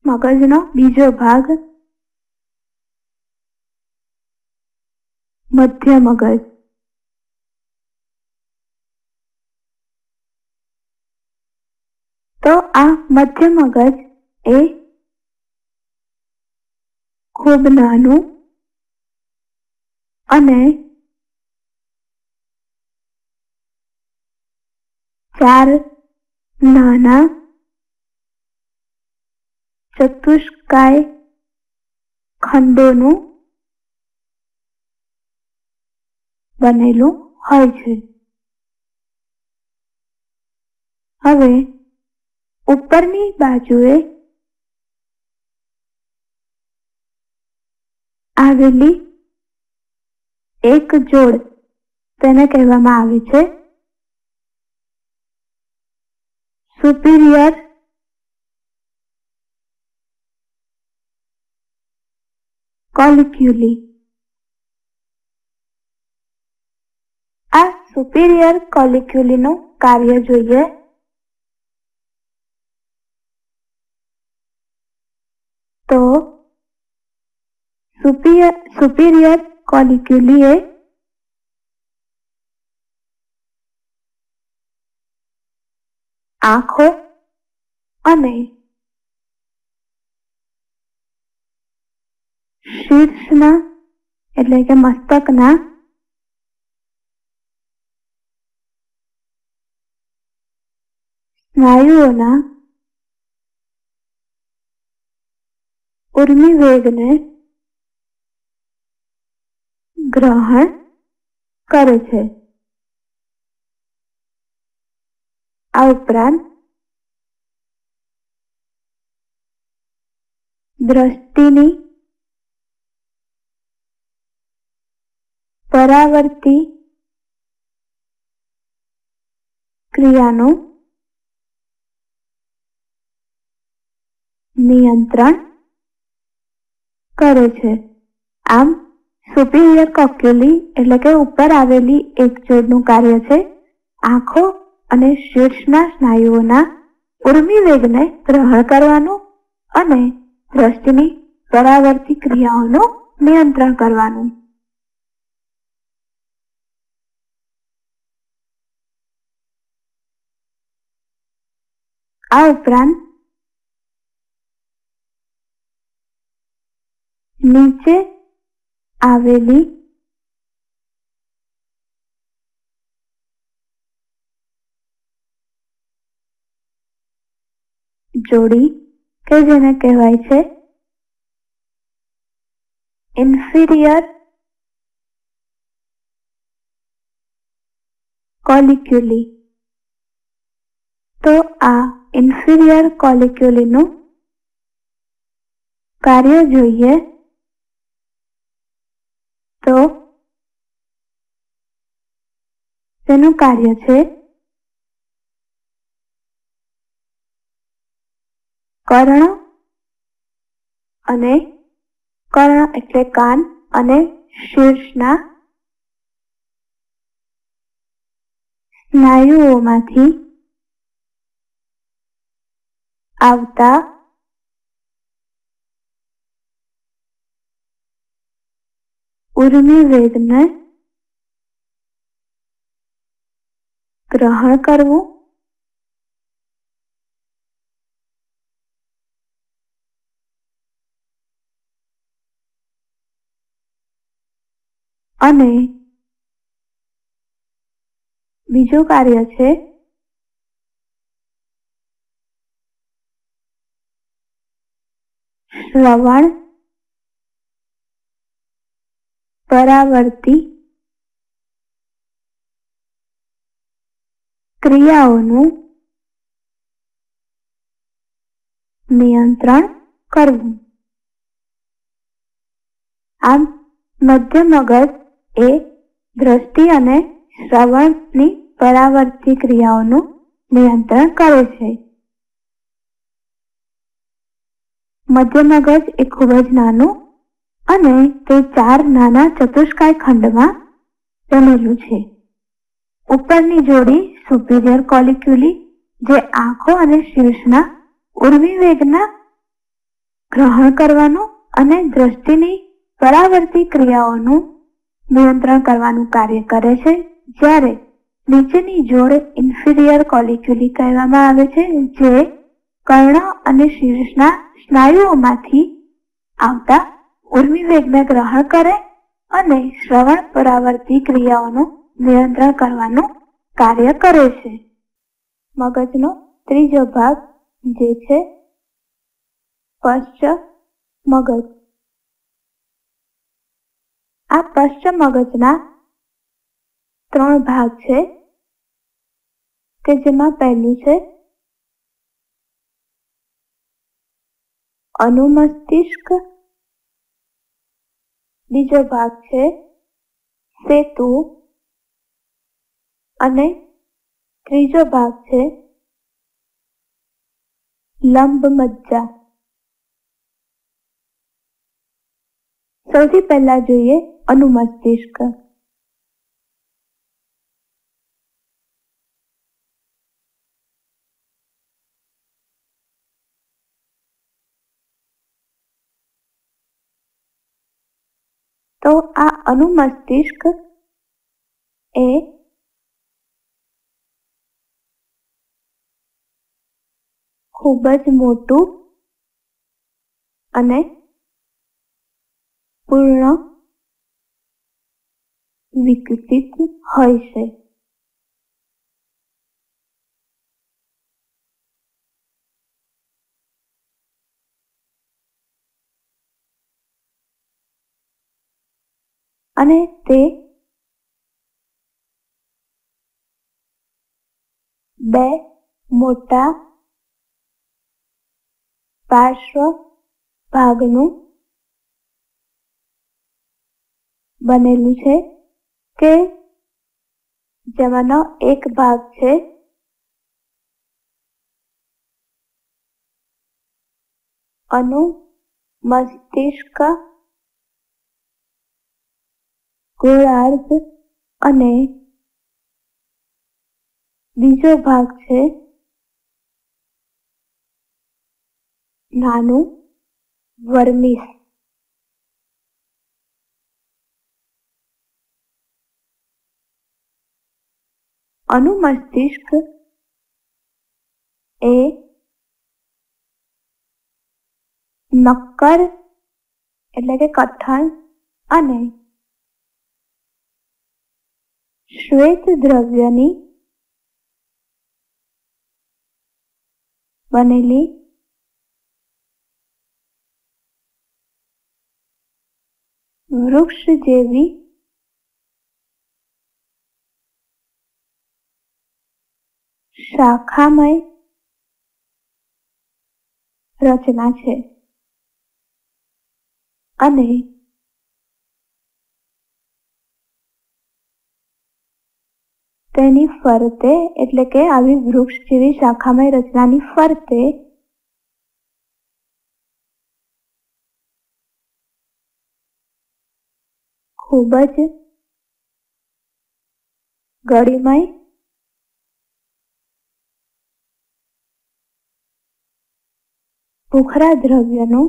મગજનો બીજો ભાગ મધ્ય મગજ. તો આ મધ્ય મગજ એ ખૂબ નાનું અને 4 નાના ચતુષ્કાય ખંડોનું બનેલું હોય છે. હવે ઉપરની બાજુએ આવેલી એક જોડ તેને કહેવામાં આવે છે સુપિરિયર કોલિક્યુલી. આ સુપિરિયર કોલિક્યુલીનું કાર્ય જોઈએ. તો સુપિરિયર કોલિક્યુલી એ આંખો અને શીર્ષના એટલે કે મસ્તકના સ્નાયુઓના ઉર્મિ વેગને ગ્રહણ કરે છે. આ ઉપરાંત દ્રષ્ટિની પરાવર્તી ક્રિયાનું નિયંત્રણ કરે છે. આમ સુપિરિયર કોક્યુલી એટલે કે ઉપર આવેલી એક જોડનું કાર્ય છે આંખો અને શીર્ષના સ્નાયુઓના ઉર્મિ વેગને ગ્રહણ કરવાનું અને દ્રષ્ટિની પરાવર્તી ક્રિયાઓનું નિયંત્રણ કરવાનું. આ ઉપરાંત નીચે આવેલી જોડી કે જેને કહેવાય છે ઇન્ફિરિયર કોલિક્યુલી. તો આ ઇન્ફિરિયર કોલિક્યુલીનું કાર્ય જોઈએ તો તેનું કાર્ય છે કર્ણ અને કર્ણ એટલે કાન અને શીર્ષના સ્નાયુઓમાંથી આવતા ઉર્મિ વેગને ગ્રહણ કરવું અને બીજું કાર્ય છે શ્રવણ પરાવર્તી ક્રિયાઓનું નિયંત્રણ કરવું. આમ મધ્ય મગજ એ દ્રષ્ટિ અને શ્રવણની પરાવર્તી ક્રિયાઓનું નિયંત્રણ કરે છે. મધ્ય મગજ એ ખૂબ જ નાનું અને તે 4 નાના ચતુષ્કાય ખંડમાં બનેલું છે. ઉપરની જોડી સુપિરિયર કોલિક્યુલી જે આંખો અને શીર્ષના ઉર્મિ વેગના ગ્રહણ કરવાનું અને દ્રષ્ટિની પરાવર્તી ક્રિયાઓનું નિયંત્રણ કરવાનું કાર્ય કરે છે, જ્યારે નીચેની જોડ ઇન્ફિરિયર કોલિક્યુલી કહેવામાં આવે છે, જે કર્ણ અને શીર્ષના સ્નાયુઓમાંથી આવતા ઉર્મિવેગને ગ્રહણ કરે અને શ્રવણ પરાવર્તી ક્રિયાઓનું નિયંત્રણ કરવાનું કાર્ય કરે છે. મગજનો ત્રીજો ભાગ જે છે પશ્ચ મગજ. આ પશ્ચ મગજના 3 ભાગ છે કે જેમાં પહેલું છે અનુમસ્તિષ્ક, બીજો ભાગ છે સેતુ અને ત્રીજો ભાગ છે લંબ મજ્જા. સૌથી પહેલા જોઈએ અનુમસ્તિષ્ક. તો આ અનુમસ્તિષ્ક એ ખૂબ જ મોટું અને પૂર્ણ વિકસિત હોય છે. અને તે 2 મોટા પાર્શ્વ ભાગનું બનેલું છે કે જેમાંનો એક ભાગ છે અનુમસ્તિષ્ક ગોળાર્ધ અને બીજો ભાગ છે નાનું વર્મિસ. અનુમસ્તિષ્ક એ નક્કર એટલે કે કઠણ અને શ્વેત દ્રવ્યની બનેલી વૃક્ષ જેવી શાખામય રચના છે અને તેની ફરતે એટલે કે આવી વૃક્ષ જેવી શાખામય રચનાની ફરતે ખૂબ જ ગળીમય ભૂખરા દ્રવ્યનું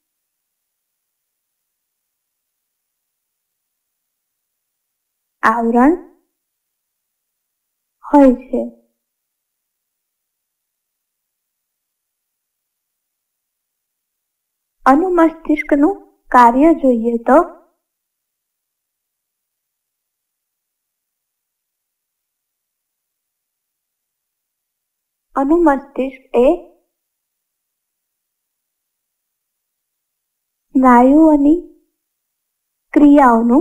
આવરણ હોય છે. અનુમસ્તિષ્કનું કાર્ય જોઈએ તો અનુમસ્તિષ્ક એ સ્નાયુઓની ક્રિયાઓનું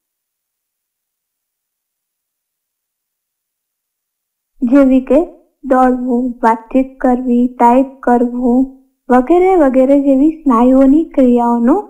જેવી કે દોડવું, વાતચીત કરવી, ટાઈપ કરવું વગેરે વગેરે જેવી સ્નાયુઓની ક્રિયાઓનું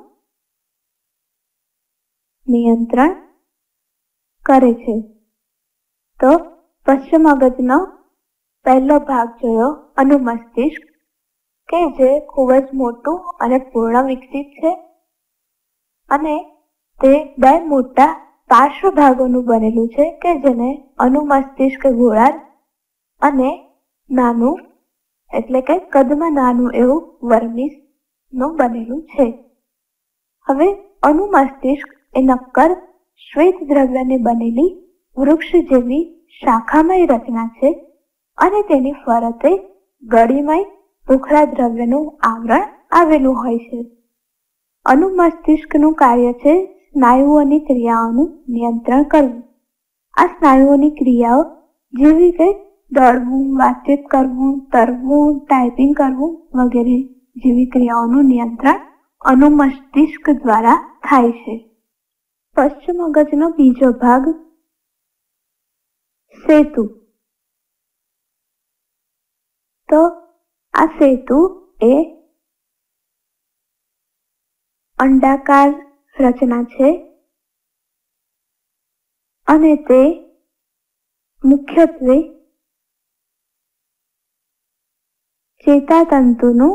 નિયંત્રણ કરે છે. તો પશ્ચ મગજનો પહેલો ભાગ જોયો અનુમસ્તિષ્ક કે જે ખૂબ જ મોટું અને પૂર્ણ વિકસિત છે અને તે 2 મોટા પાર્શ્વ ભાગોનું બનેલું છે કે જેને અનુમસ્તિષ્ક ગોળાર્ધ અને નાનું એટલે કે કદમાં નાનું એવું વર્મિસ નું બનેલું છે. હવે અનુમસ્તિષ્ક એ નક્કર શ્વેત દ્રવ્યને બનેલી વૃક્ષ જેવી શાખામય રચના છે અને તેની ફરતે ગળીમય ભૂખરા દ્રવ્યનું આવરણ આવેલું હોય છે. અનુમસ્તિષ્કનું કાર્ય છે સ્નાયુઓની ક્રિયાઓનું નિયંત્રણ કરવું. આ સ્નાયુઓની ક્રિયાઓ જેવી કે દોડવું, વાતચીત કરવું, તરવું, ટાઈપિંગ કરવું વગેરે જેવી ક્રિયાઓનું નિયંત્રણ અનુમસ્તિષ્ક દ્વારા થાય છે. પશ્ચ મગજનો બીજો ભાગ સેતુ. તો આ સેતુ એ અંડાકાર રચના છે અને તે મુખ્યત્વે ચેતાતંતુનું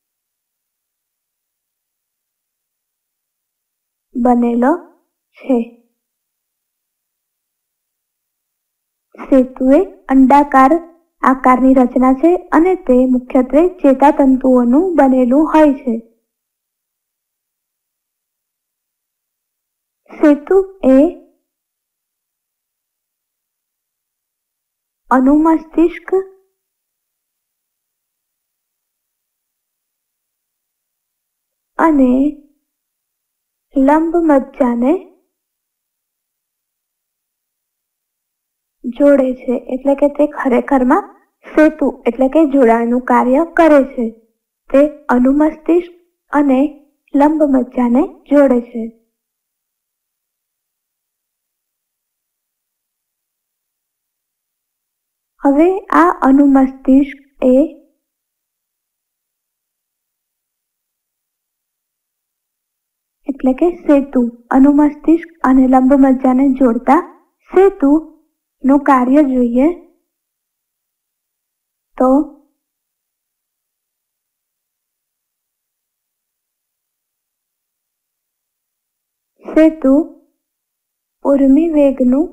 બનેલો છે. સેતુ એ અંડાકાર આકારની રચના છે અને તે મુખ્યત્વે ચેતાતંતુઓનું બનેલું હોય છે. સેતુ એ અનુમસ્તિષ્ક અને લંબમજ્જાને જોડે છે. એટલે કે તે ખરેખરમાં સેતુ એટલે કે જોડાણનું કાર્ય કરે છે. તે અનુમસ્તિષ્ક અને લંબમજ્જાને જોડે છે. હવે આ અનુમસ્તિષ્ક એ એટલે કે સેતુ, અનુમસ્તિષ્ક અને લંબમજ્જાને જોડતા સેતુ નું કાર્ય જોઈએ તો સેતુ ઉર્મિ વેગનું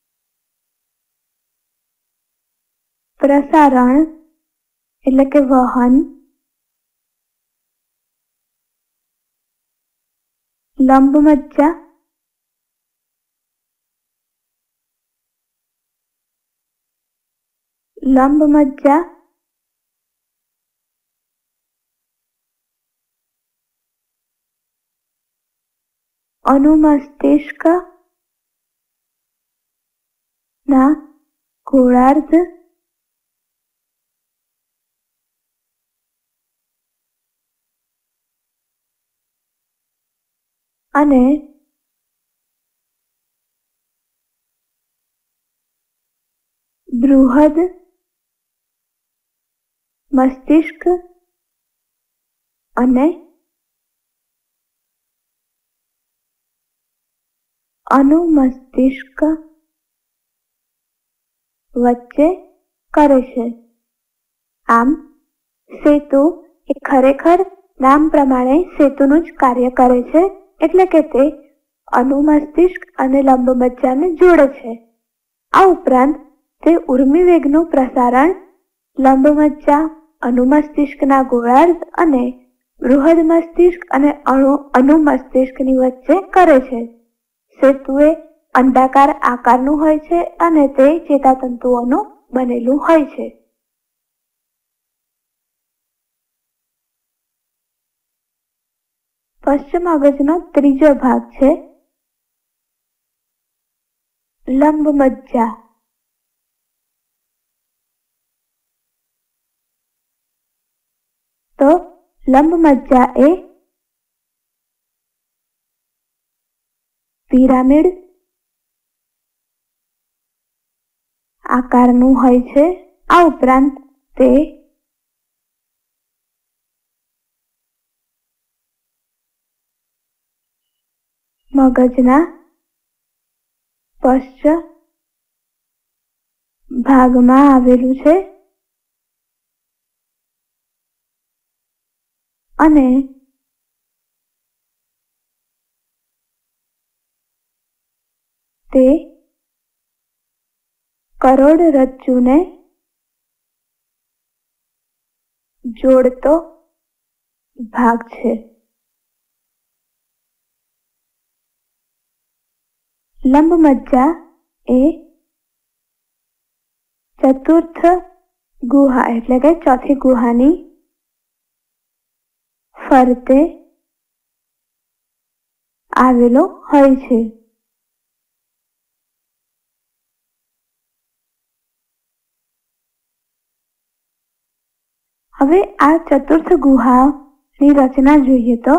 પ્રસારણ એટલે કે વહન, લંબમજ્જા અનુમસ્તિષ્ક ના ગોળાર્ધ અને બૃહદ મસ્તિષ્ક અને અનુમસ્તિષ્ક વચ્ચે કરે છે. આમ સેતુ એ ખરેખર નામ પ્રમાણે સેતુનું જ કાર્ય કરે છે. એટલે કે તે અનુમસ્તિષ્ક અને લંબમજ્જાને જોડે છે. આ ઉપરાંત તે ઉર્મિવેગનું પ્રસારણ લંબમજ્જા, અનુમસ્તિષ્કના ગોળાર્ધ અને બૃહદ મસ્તિષ્ક અને અનુમસ્તિષ્કની વચ્ચે કરે છે. સેતુ એ અંડાકાર આકારનું હોય છે અને તે ચેતાતંતુઓનું બનેલું હોય છે. પશ્ચ મગજનો ત્રીજો ભાગ છે લંબમજ્જા. તો લંબમજ્જા એ પિરામિડ આકારનું હોય છે. આ ઉપરાંત તે મગજના પશ્ચ ભાગમાં આવેલું છે અને તે કરોડરજ્જુને જોડતો ભાગ છે. લંબમજ્જા એ ચતુર્થ ગુહા એટલે કે ચોથી ગુહાની ફરતે આવેલો હોય છે. હવે આ ચતુર્થ ગુહાની રચના જોઈએ તો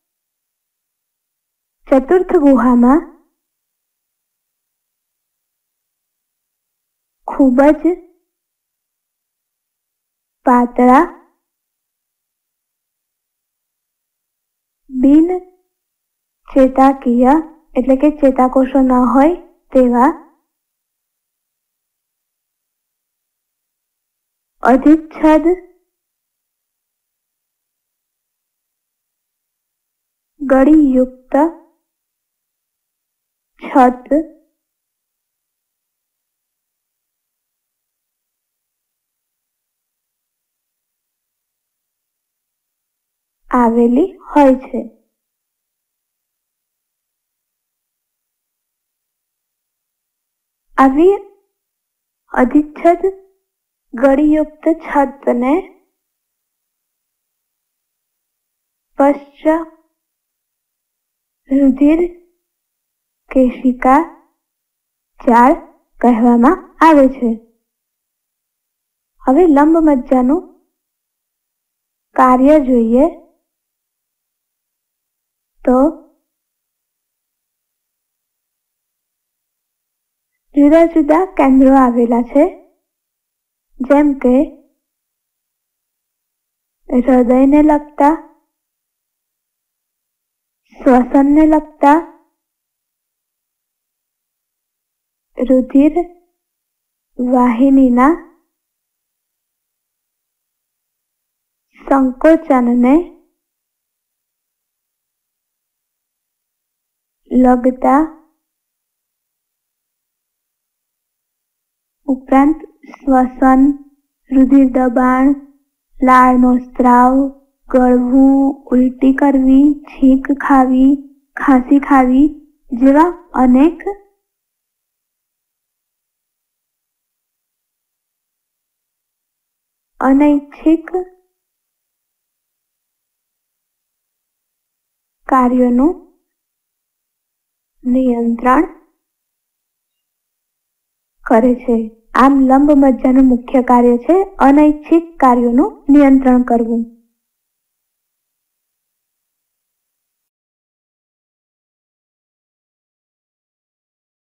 ચતુર્થ ગુહામાં ખૂબ જ પાતળા બિન ચેતાકીય એટલે કે ચેતાકોષો ન હોય તેવા અધિચ્છદ ગળીયુક્ત છત આવેલી હોય છે. આવી અધિચ્છદ ગળીયુક્ત છતને પશ્ચ રુધિર કેશિકા જાળ કહેવામાં આવે છે. હવે લંબમજ્જાનું કાર્ય જોઈએ તો જુદા જુદા કેન્દ્રો આવેલા છે, જેમ કે હૃદયને લગતા, શ્વસનને લગતા, રુધિર વાહિનીના સંકોચનને લગતા, ઉપરાંત શ્વસન, રુધિર દબાણ, લાળનો સ્ત્રાવ, ગળવું, ઉલટી કરવી, છીંક ખાવી, ખાંસી ખાવી જેવા અનેક અનૈચ્છિક કાર્યોનું નિયંત્રણ કરે છે. આમ લંબમજ્જાનું મુખ્ય કાર્ય છે અનૈચ્છિક કાર્યોનું નિયંત્રણ કરવું.